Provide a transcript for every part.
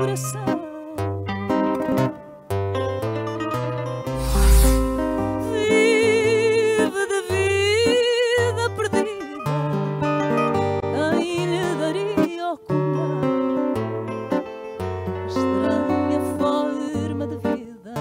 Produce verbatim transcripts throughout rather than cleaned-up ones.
coração. Vive de vida perdida, quem lhe daria ao cuidar estranha forma de vida.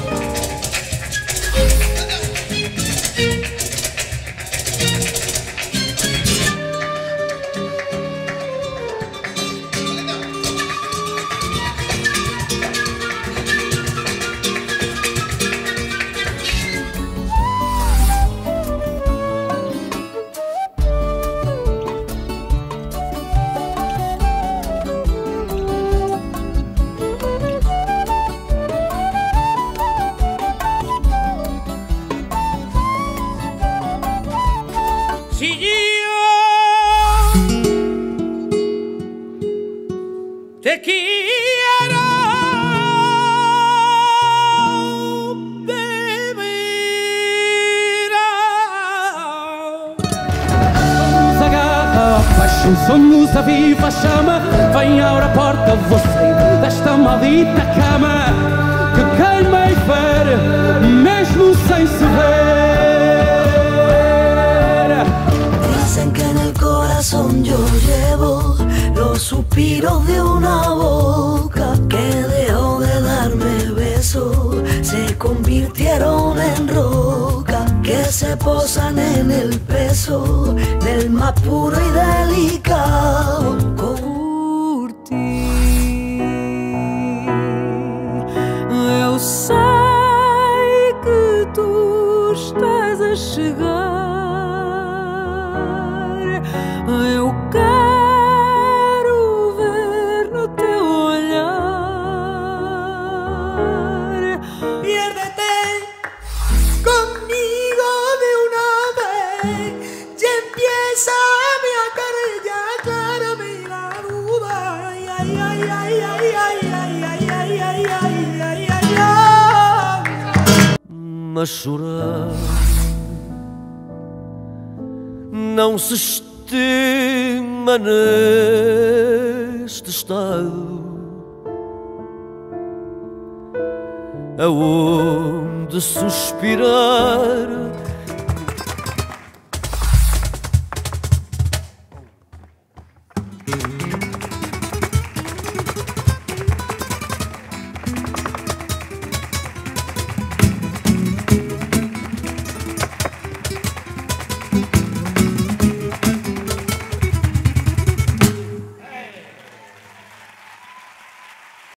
Si yo te quiero de veras, Somos a garra, a paixão, somos a viva chama. Vem à porta você desta maldita cama que queima e fere, mesmo sem se ver. Dicen que en el corazón yo llevo los suspiros de una boca que dejó de darme besos, se convirtieron en roca que se posan en el peso del más puro y delicado. Por ti eu sei que tu estás a chegar. Eu quero ver no teu olhar. Piérdete conmigo de una vez y empieza a acariciar la duda. Ay, ay, ay, ay, ay, ay, ay, ay, ay, ay, ay, ay, ay, ay. mas chorar não se estima neste estado, aonde suspirar